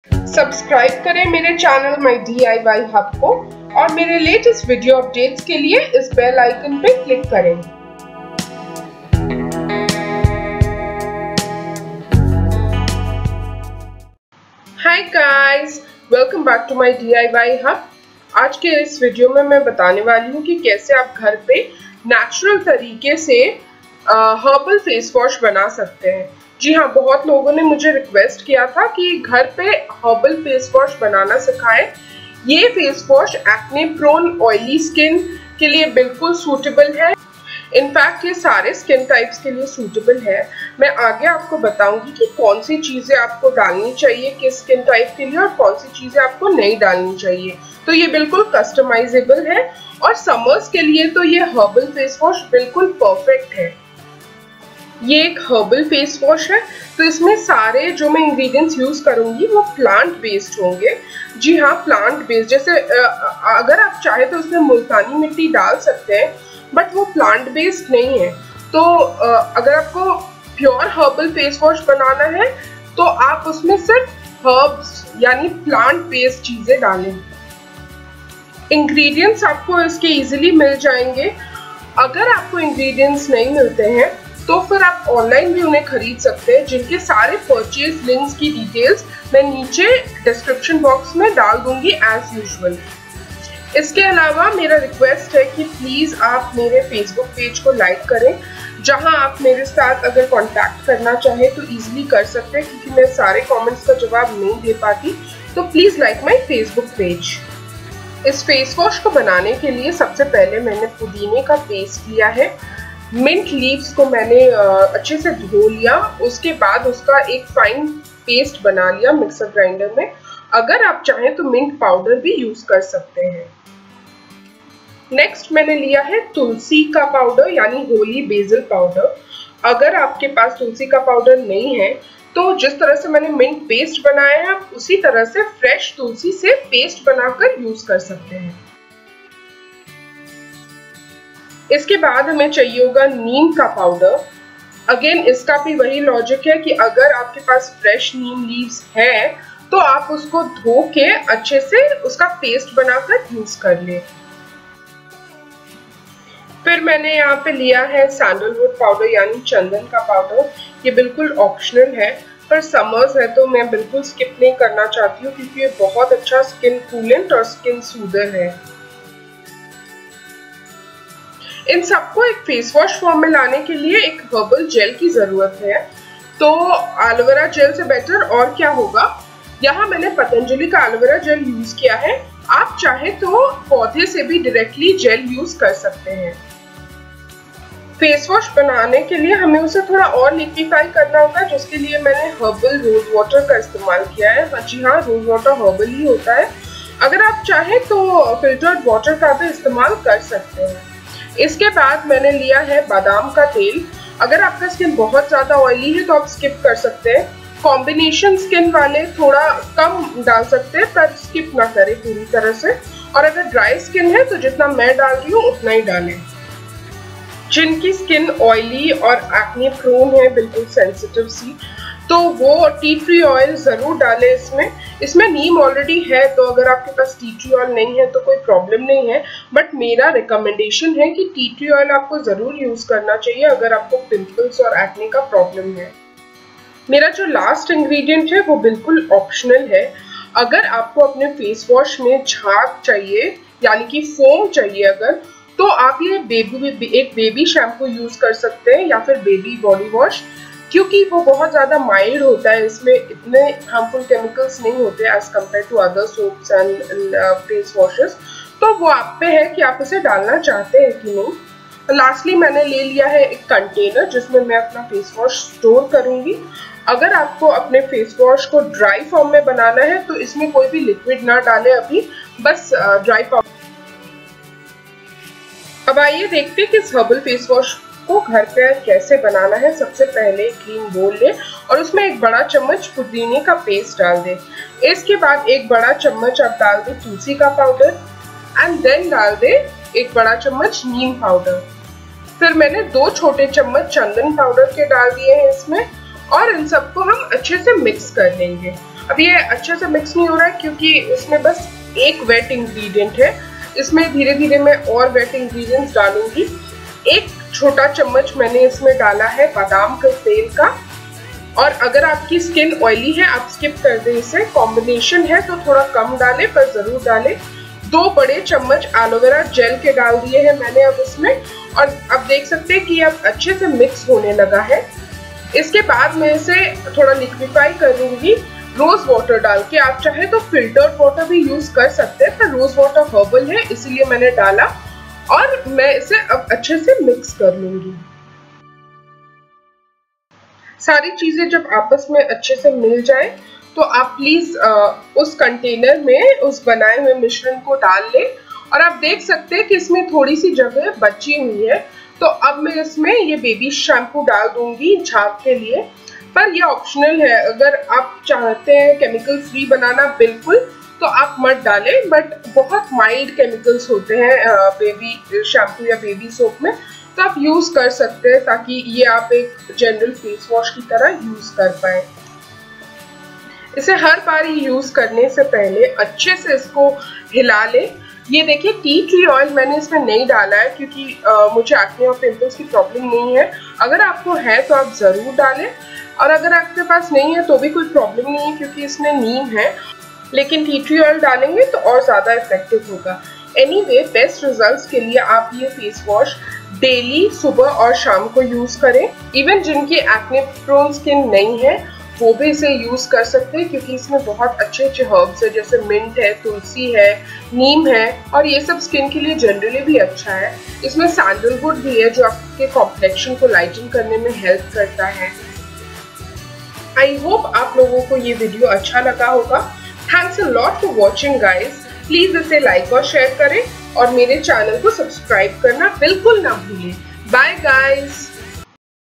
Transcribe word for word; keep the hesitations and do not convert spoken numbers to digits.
Subscribe करें मेरे channel my D I Y hub को और मेरे लेटेस्ट वीडियो अपडेट्स के लिए इस बेल आइकन पे क्लिक करें। Hi guys, welcome back to my D I Y hub. आज के इस वीडियो में मैं बताने वाली हूँ कि कैसे आप घर पे नेचुरल तरीके से हर्बल फेस वॉश बना सकते हैं। जी हाँ, बहुत लोगों ने मुझे रिक्वेस्ट किया था कि घर पे हर्बल फेस वॉश बनाना सिखाएं। ये face wash acne prone oily skin के लिए बिल्कुल सूटेबल है। इनफैक्ट ये सारे स्किन टाइप्स के लिए सूटेबल है। मैं आगे आपको बताऊंगी कि कौन सी चीज़ें आपको डालनी चाहिए किस स्किन टाइप के लिए और कौन सी चीज़ें आपको नहीं डालनी चाहिए। तो ये बिल्कुल कस्टमाइजेबल है और समर्स के लिए तो ये हर्बल फेस वॉश बिल्कुल परफेक्ट है। ये एक हर्बल फेस वॉश है, तो इसमें सारे जो मैं इंग्रेडिएंट्स यूज करूंगी वो प्लांट बेस्ड होंगे। जी हाँ, प्लांट बेस्ड। जैसे अगर आप चाहे तो उसमें मुल्तानी मिट्टी डाल सकते हैं, बट वो प्लांट बेस्ड नहीं है। तो अगर आपको प्योर हर्बल फेस वॉश बनाना है तो आप उसमें सिर्फ हर्ब्स यानी प्लांट बेस्ड चीजें डालें। इंग्रेडिएंट्स आपको इसके इजीली मिल जाएंगे। अगर आपको इंग्रेडिएंट्स नहीं मिलते हैं तो फिर आप ऑनलाइन भी उन्हें खरीद सकते हैं, जिनके सारे परचेज लिंक्स की डिटेल्स मैं नीचे डिस्क्रिप्शन बॉक्स में डाल दूंगी एज यूजुअल। इसके अलावा मेरा रिक्वेस्ट है कि प्लीज़ आप मेरे फेसबुक पेज को लाइक करें, जहां आप मेरे साथ अगर कांटेक्ट करना चाहें तो इजीली कर सकते हैं, क्योंकि मैं सारे कमेंट्स का जवाब नहीं दे पाती। तो please like my Facebook page. इस फेस वॉश को बनाने के लिए सबसे पहले मैंने पुदीने का पेस्ट लिया है। मिंट लीव्स को मैंने अच्छे से धो लिया, उसके बाद उसका एक फाइन पेस्ट बना लिया मिक्सर ग्राइंडर में। अगर आप चाहें तो मिंट पाउडर भी यूज कर सकते हैं। नेक्स्ट मैंने लिया है तुलसी का पाउडर यानी होली बेसिल पाउडर। अगर आपके पास तुलसी का पाउडर नहीं है तो जिस तरह से मैंने मिंट पेस्ट बनाया है आप उसी तरह से फ्रेश तुलसी से पेस्ट बनाकर यूज कर सकते हैं। इसके बाद हमें चाहिए होगा नीम का पाउडर। अगेन इसका भी वही लॉजिक है कि अगर आपके पास फ्रेश नीम लीव्स है तो आप उसको धो के अच्छे से उसका पेस्ट बनाकर यूज कर ले। फिर मैंने यहाँ पे लिया है सैंडलवुड पाउडर यानी चंदन का पाउडर। ये बिल्कुल ऑप्शनल है, पर समर्स है तो मैं बिल्कुल स्किप नहीं करना चाहती हूँ, क्योंकि ये बहुत अच्छा स्किन कूलेंट और स्किन सूदर है। इन सबको एक फेस वॉश फॉर्म में लाने के लिए एक हर्बल जेल की जरूरत है। तो एलोवेरा जेल से बेटर और क्या होगा। यहाँ मैंने पतंजलि का एलोवेरा जेल यूज किया है। आप चाहे तो पौधे से भी डायरेक्टली जेल यूज कर सकते हैं। फेस वॉश बनाने के लिए हमें उसे थोड़ा और लिक्विफाई करना होगा, जिसके लिए मैंने हर्बल रोज वाटर का इस्तेमाल किया है। जी हाँ, रोज वाटर हर्बल ही होता है। अगर आप चाहें तो फिल्टर्ड वाटर का भी इस्तेमाल कर सकते हैं। इसके बाद मैंने लिया है बादाम का तेल। अगर आपका स्किन बहुत ज्यादा ऑयली है तो आप स्किप कर सकते हैं। कॉम्बिनेशन स्किन वाले थोड़ा कम डाल सकते हैं, पर स्किप ना करें पूरी तरह से। और अगर ड्राई स्किन है तो जितना मैं डाल रही हूँ उतना ही डालें। जिनकी स्किन ऑयली और एक्ने प्रोन है, बिल्कुल सेंसिटिव सी, तो वो टी ट्री ऑयल जरूर डालें इसमें। इसमें नीम ऑलरेडी है, तो अगर आपके पास टी ट्री ऑयल नहीं है तो कोई प्रॉब्लम नहीं है, बट मेरा रिकमेंडेशन है कि टी ट्री ऑयल आपको जरूर यूज करना चाहिए अगर आपको पिंपल्स और एक्ने का प्रॉब्लम है। मेरा जो लास्ट इंग्रेडिएंट है वो बिल्कुल ऑप्शनल है। अगर आपको अपने फेस वॉश में झाग चाहिए यानी कि फोम चाहिए अगर, तो आप ये बेबी एक बेबी शैम्पू यूज कर सकते हैं या फिर बेबी बॉडी वॉश, क्योंकि वो बहुत ज़्यादा माइल्ड होता है। इसमें इतने हार्मफुल केमिकल्स नहीं होते as compare to other soaps and face washes. तो वो आप पे है कि आप इसे डालना चाहते हैं कि नहीं। लास्टली मैंने ले लिया है एक कंटेनर जिसमें मैं अपना फेस वॉश स्टोर करूंगी। अगर आपको अपने फेस वॉश को ड्राई फॉर्म में बनाना है तो इसमें कोई भी लिक्विड ना डालें अभी, बस ड्राई फॉर्म। अब आइए देखते हैं कि इस हर्बल फेस वॉश को घर पे कैसे बनाना है। सबसे पहले क्लीन बोल ले और उसमें एक बड़ा चम्मच पुदीने का पेस्ट डाल दे। इसके बाद एक बड़ा चम्मच आप डाल दे तुलसी का पाउडर एंड देन डाल दे एक बड़ा चम्मच नीम पाउडर। फिर मैंने दो छोटे चम्मच चंदन पाउडर के डाल दिए हैं इसमें, और इन सबको हम अच्छे से मिक्स कर लेंगे। अब ये अच्छे से मिक्स नहीं हो रहा है क्योंकि इसमें बस एक वेट इंग्रेडिएंट है। इसमें धीरे धीरे मैं और वेट इंग्रेडिएंट्स डालूंगी। एक छोटा चम्मच मैंने इसमें डाला है बादाम के तेल का, और अगर आपकी स्किन ऑयली है आप स्किप कर दें इसे। कॉम्बिनेशन है तो थोड़ा कम डालें पर जरूर डालें। दो बड़े चम्मच एलोवेरा जेल के डाल दिए हैं मैंने अब इसमें, और अब देख सकते हैं कि अब अच्छे से मिक्स होने लगा है। इसके बाद मैं इसे थोड़ा लिक्विफाई कर लूंगी रोज वाटर डाल के। आप चाहे तो फिल्टर्ड वाटर भी यूज कर सकते हैं, पर रोज वाटर हर्बल है इसीलिए मैंने डाला, और मैं इसे अब अच्छे से मिक्स कर लूंगी। सारी चीजें जब आपस में अच्छे से मिल जाए तो आप प्लीज उस कंटेनर में उस बनाए हुए मिश्रण को डाल लें। और आप देख सकते हैं कि इसमें थोड़ी सी जगह बची हुई है, तो अब मैं इसमें ये बेबी शैम्पू डाल दूंगी झाग के लिए, पर ये ऑप्शनल है। अगर आप चाहते हैं केमिकल फ्री बनाना बिल्कुल तो आप मत डालें, बट बहुत माइल्ड केमिकल्स होते हैं बेबी शैम्पू या बेबी सोप में, तो आप यूज कर सकते हैं ताकि ये आप एक जनरल फेस वॉश की तरह यूज कर पाए। इसे हर बार यूज करने से पहले अच्छे से इसको हिला लें। ये देखिए टी ट्री ऑयल मैंने इसमें नहीं डाला है क्योंकि आ, मुझे एक्ने और पिंपल्स की प्रॉब्लम नहीं है। अगर आपको है तो आप जरूर डालें, और अगर आपके पास नहीं है तो भी कोई प्रॉब्लम नहीं है क्योंकि इसमें नीम है, लेकिन टी ट्री ऑयल डालेंगे तो और ज्यादा इफेक्टिव होगा। एनीवे, बेस्ट रिजल्ट्स के लिए आप ये फेस वॉश डेली सुबह और शाम को यूज करें। इवन जिनकी एक्ने प्रोन स्किन नहीं है वो भी इसे यूज कर सकते हैं क्योंकि इसमें बहुत अच्छे अच्छे हर्ब्स है, जैसे मिंट है, तुलसी है, नीम है, और ये सब स्किन के लिए जनरली भी अच्छा है। इसमें सैंडलवुड भी है जो आपके कॉम्प्लेक्शन को लाइटन करने में हेल्प करता है। आई होप आप लोगों को ये वीडियो अच्छा लगा होगा। Thanks a lot for watching guys. Please इसे लाइक और शेयर करें और मेरे चैनल को सब्सक्राइब करना बिल्कुल ना भूलें। Bye guys.